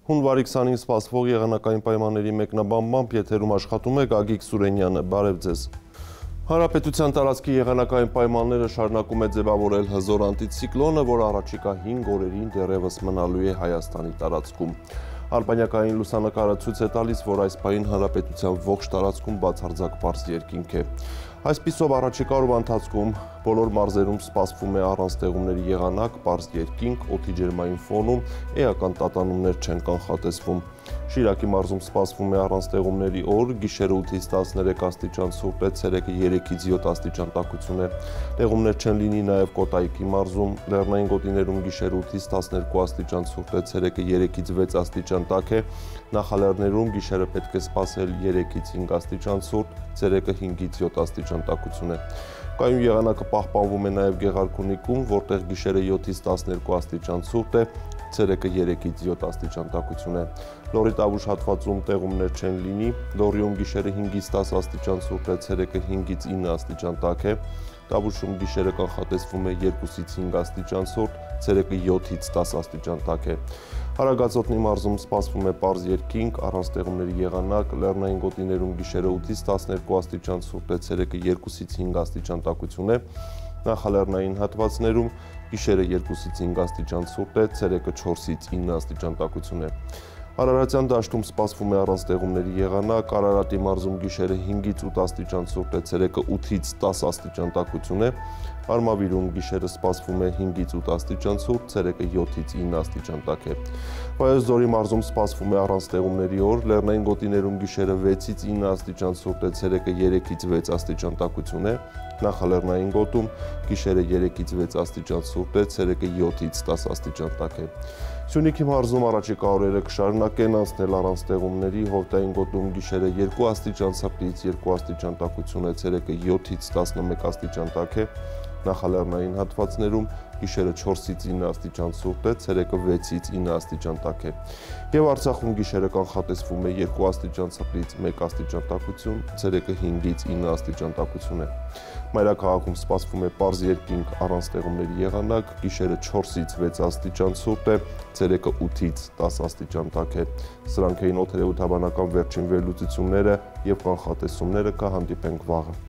Հունվարի 20-ին սպասվող եղանակային պայմանների մեկնաբանմամբ եթերում աշխատում է Գագիկ Սուրենյանը, բարև ձեզ։ Հանրապետության տարածքի եղանակային պայմանները շարունակում է ձևավորել հզոր անտիցիկլոնը, որ առաջիկա 5 օրերին դեռևս մնալու է Հայաստանի տարածքում։ Արբանյակային լուսանկարը ցույց է տալիս, որ այս պահին հանրապետության ողջ տարածքում բացարձակ պարզ երկինք է։ Այսպիսով առաջիկա օրվա ընթացքում բոլոր մարզերում սպասվում է առանց ձեղումների եղանակ, պարզ երկինք, օդի ջերմային ֆոնում էական տատանումներ չեն կանխատեսվում։ Շիրակի մարզում սպասվում է առանց ձեղումների օր, գիշերը 8-ից 13 աստիճան ցուրտ է, ցերեկը 3-ից 7 աստիճան տաքություն է։ Ձեղումներ չեն լինի նաև Կոտայքի մարզում, Լեռնային գոտիներում գիշերը 8-ից 12 աստիճան ցուրտ է, ցերեկը 3-ից 6 աստիճան տաք է, Նախալեռներում գիշերը պետք է սպասել 3-ից 5 աստիճան ցուրտ, ցերեկը 5-ից 7 աստիճան տաքություն է։ Կայուն եղանակը պահպանվում է նաև Գեղարքունիքում, որտեղ գիշերը 7-ից 12 աստիճան ցուրտ է, ցերեկը 3-ից 7 աստիճան տաքություն է։ Լոռի Տավուշ հատվածում ձեղումներ չեն լինի, Լոռիում գիշերը 5-ից 10 աստիճան ցուրտ է, ցերեկը 5-ից 9 աստիճան տաք է, Տավուշում գիշերը կանխատեսվում է 2-ից 5 աստիճան ցուրտ, ցերեկը 7-ից 10 աստիճան տաք է։ Հարագածոտնի մարզում սպասվում է պարզ երկինք, առանց ձեղումների եղանակ, Լեռնային գոտիներում գիշերը 8-ից 12 աստիճան ցուրտ է, ցերեկը 2-ից 5 աստիճան տաքություն է, Նախալեռնային հատվածներում գիշերը 2-ից 5 աստիճան ցուրտ է, ցերեկը 4-ից 9 աստիճան տաքություն է։ Արարատյան դաշտում սպասվում է առանց ձեղումների եղանակ, Արարատի մարզում գիշերը 5-ից 8 աստիճան ցուրտ է, ցերեկը 8-ից 10 աստիճան տաքություն է, Արմավիրում գիշերը սպասվում է 5-ից 8 աստիճան ցուրտ, ցերեկը 7-ից 9 աստիճան տաք է։ Վայոց-Ձորի մարզում սպասվում է առանց ձեղումների օր, Լեռնային գոտիներում գիշերը 6-ից 9 աստիճան ցուրտ է, ցերեկը 3-ից 6 աստիճան տաքություն է, Նախալեռնային գոտում գիշերը 3-ից 6 աստիճան ցուրտ է, ցերեկը 7-ից 10 աստիճան տաք է։ Սյունիքի մարզում առաջիկա օրերը կշարունակեն անցնել առանց ձեղումների, Հովտային գոտում գիշերը 2 աստիճան ցրտից 2 աստիճան տաքություն է, ցերեկը 7-ից 11 աստիճան տաք է, Նախալեռնային հատվածներում գիշերը 4-ից 9 աստիճան ցուրտ է, ցերեկը 6-ից 9 աստիճան տաք է։ Եվ Արցախում գիշերը կանխատեսվում է 2 աստիճան ցրտից 1 աստիճան տաքություն, ցերեկը 5-ից 9 աստիճան տաքություն է։ Մայրաքաղաքում սպասվում է պարզ երկինք առանց ձեղումների եղանակ, գիշերը 4-ից 6 աստիճան ցուրտ է, ցերեկը 8-ից 10 աստիճան տաք է։ Սրանք էին օդերևութաբանական վերջին վերլուծությունները եւ կանխատեսումները, կհանդիպենք վաղը։